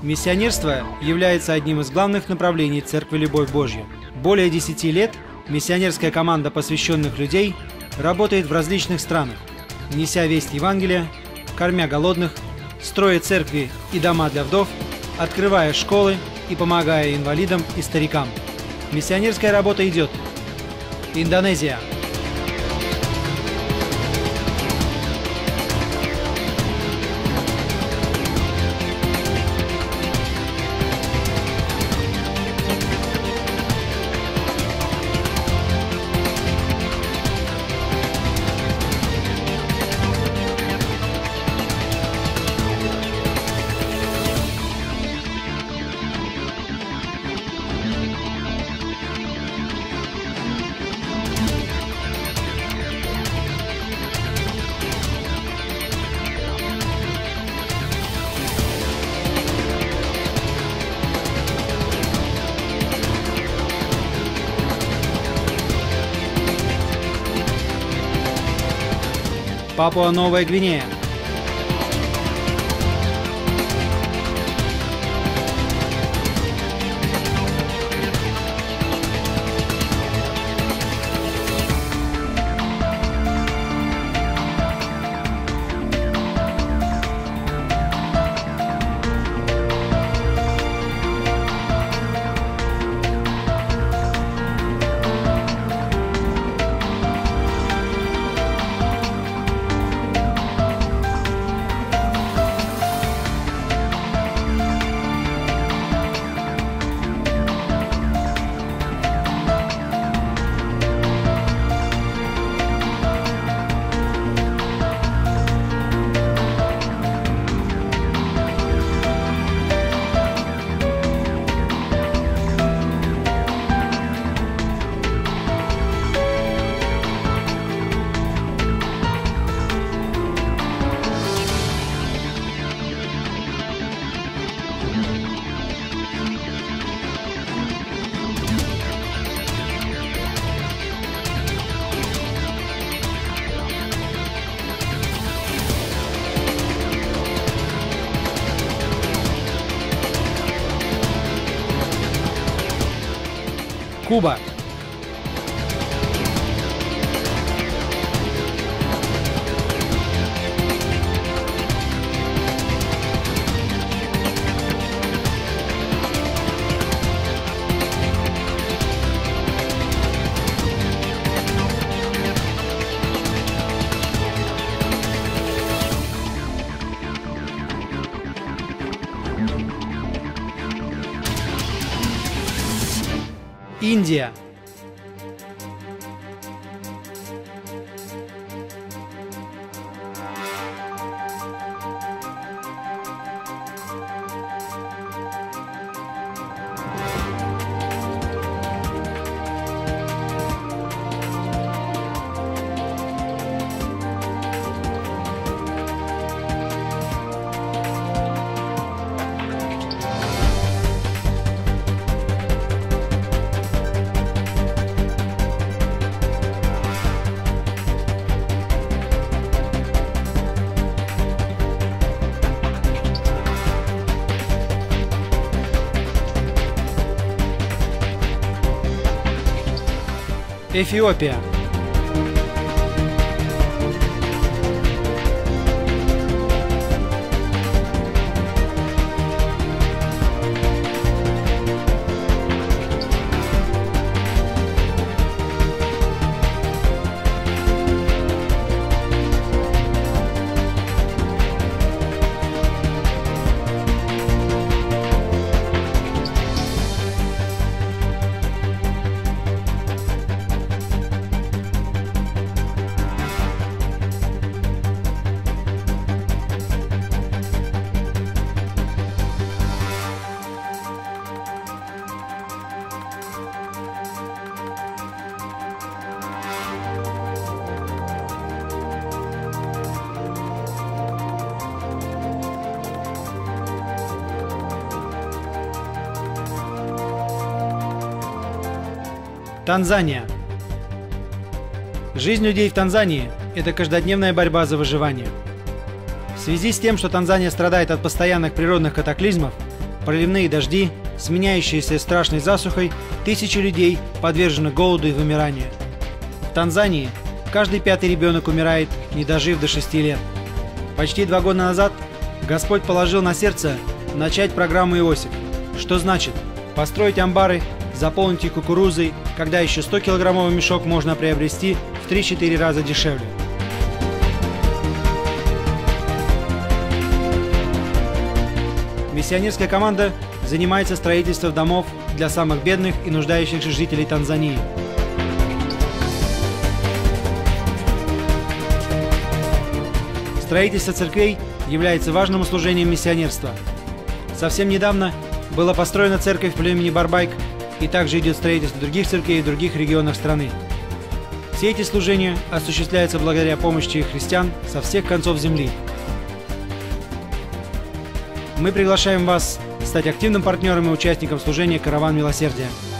Миссионерство является одним из главных направлений Церкви Любовь Божья. Более 10 лет миссионерская команда посвященных людей работает в различных странах, неся весть Евангелия, кормя голодных, строя церкви и дома для вдов, открывая школы и помогая инвалидам и старикам. Миссионерская работа идет. Индонезия. Папуа-Новая Гвинея. Куба. Индия. Эфиопия. Танзания. Жизнь людей в Танзании – это каждодневная борьба за выживание. В связи с тем, что Танзания страдает от постоянных природных катаклизмов, проливные дожди, сменяющиеся страшной засухой, тысячи людей подвержены голоду и вымиранию. В Танзании каждый 5-й ребенок умирает, не дожив до 6 лет. Почти 2 года назад Господь положил на сердце начать программу «Иосиф», что значит построить амбары, заполнить их кукурузой, когда еще 100-килограммовый мешок можно приобрести в 3-4 раза дешевле. Миссионерская команда занимается строительством домов для самых бедных и нуждающихся жителей Танзании. Строительство церквей является важным служением миссионерства. Совсем недавно была построена церковь в племени Барбайк, и также идет строительство других церквей в других регионах страны. Все эти служения осуществляются благодаря помощи христиан со всех концов земли. Мы приглашаем вас стать активным партнером и участником служения «Караван милосердия».